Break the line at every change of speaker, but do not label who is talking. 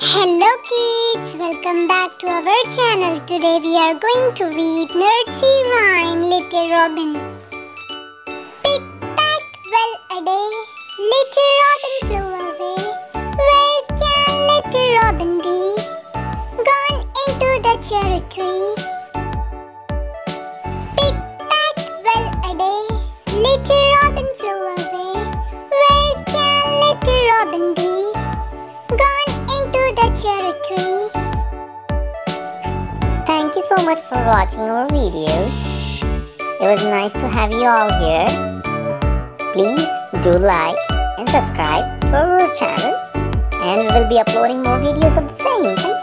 Hello kids, welcome back to our channel. Today we are going to read Nursery rhyme Little Robin. Pick-packed well a day, little robin flew away. Where can little robin be? Gone into the cherry tree. Pick-packed well a day, little robin flew away. Where can little robin be? The cherry tree.
Thank you so much for watching our videos. It was nice to have you all here. Please do like and subscribe to our channel, and we will be uploading more videos of the same. Thank you.